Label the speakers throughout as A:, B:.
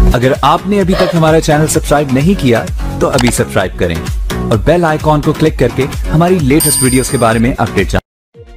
A: अगर आपने अभी तक हमारा चैनल सब्सक्राइब नहीं किया तो अभी सब्सक्राइब करें और बेल आइकॉन को क्लिक करके हमारी लेटेस्ट वीडियोस के बारे में अपडेट जानें।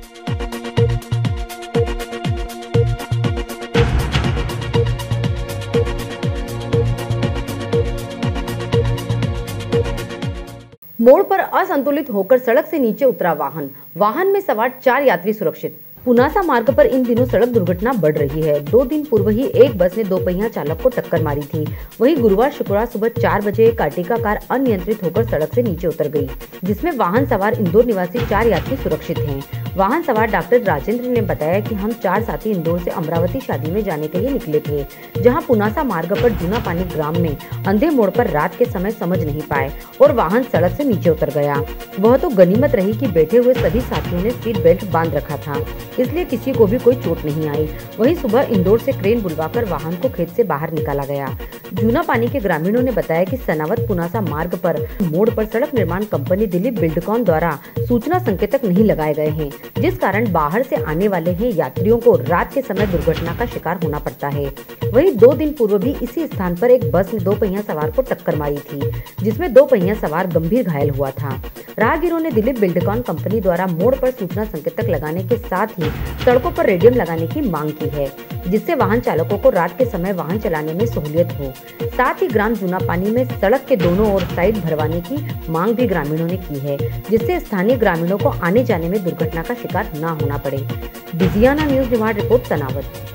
B: मोड़ पर असंतुलित होकर सड़क से नीचे उतरा वाहन में सवार 4 यात्री सुरक्षित। पुनासा मार्ग पर इन दिनों सड़क दुर्घटना बढ़ रही है। 2 दिन पूर्व ही एक बस ने 2 पहिया चालक को टक्कर मारी थी। वहीं गुरुवार शुक्रवार सुबह 4 बजे एक अर्टिगा कार अनियंत्रित होकर सड़क से नीचे उतर गई, जिसमें वाहन सवार इंदौर निवासी 4 यात्री सुरक्षित हैं। वाहन सवार डॉक्टर राजेंद्र ने बताया कि हम 4 साथी इंदौर से अमरावती शादी में जाने के लिए निकले थे, जहां पुनासा मार्ग पर जूना पानी ग्राम में अंधे मोड़ पर रात के समय समझ नहीं पाए और वाहन सड़क से नीचे उतर गया। वह तो गनीमत रही कि बैठे हुए सभी साथियों ने सीट बेल्ट बांध रखा था, इसलिए किसी को भी कोई चोट नहीं आई। वहीं सुबह इंदौर से क्रेन बुलवाकर वाहन को खेत से बाहर निकाला गया। जूना पानी के ग्रामीणों ने बताया कि सनावत पुनासा मार्ग पर मोड़ पर सड़क निर्माण कंपनी दिलीप बिल्डकॉन द्वारा सूचना संकेतक नहीं लगाए गए हैं, जिस कारण बाहर से आने वाले हैं यात्रियों को रात के समय दुर्घटना का शिकार होना पड़ता है। वहीं 2 दिन पूर्व भी इसी स्थान पर एक बस ने 2 पहिया सवार को टक्कर मारी थी, जिसमें 2 पहिया सवार गंभीर घायल हुआ था। राहगीरों ने दिलीप बिल्डकॉन कंपनी द्वारा मोड़ पर सूचना संकेतक लगाने के साथ ही सड़कों पर रेडियम लगाने की मांग की है, जिससे वाहन चालकों को रात के समय वाहन चलाने में सहूलियत हो। साथ ही ग्राम जूना पानी में सड़क के दोनों ओर साइड भरवाने की मांग भी ग्रामीणों ने की है, जिससे स्थानीय ग्रामीणों को आने जाने में दुर्घटना का शिकार न होना पड़े। Digiana news demand report Sanawat.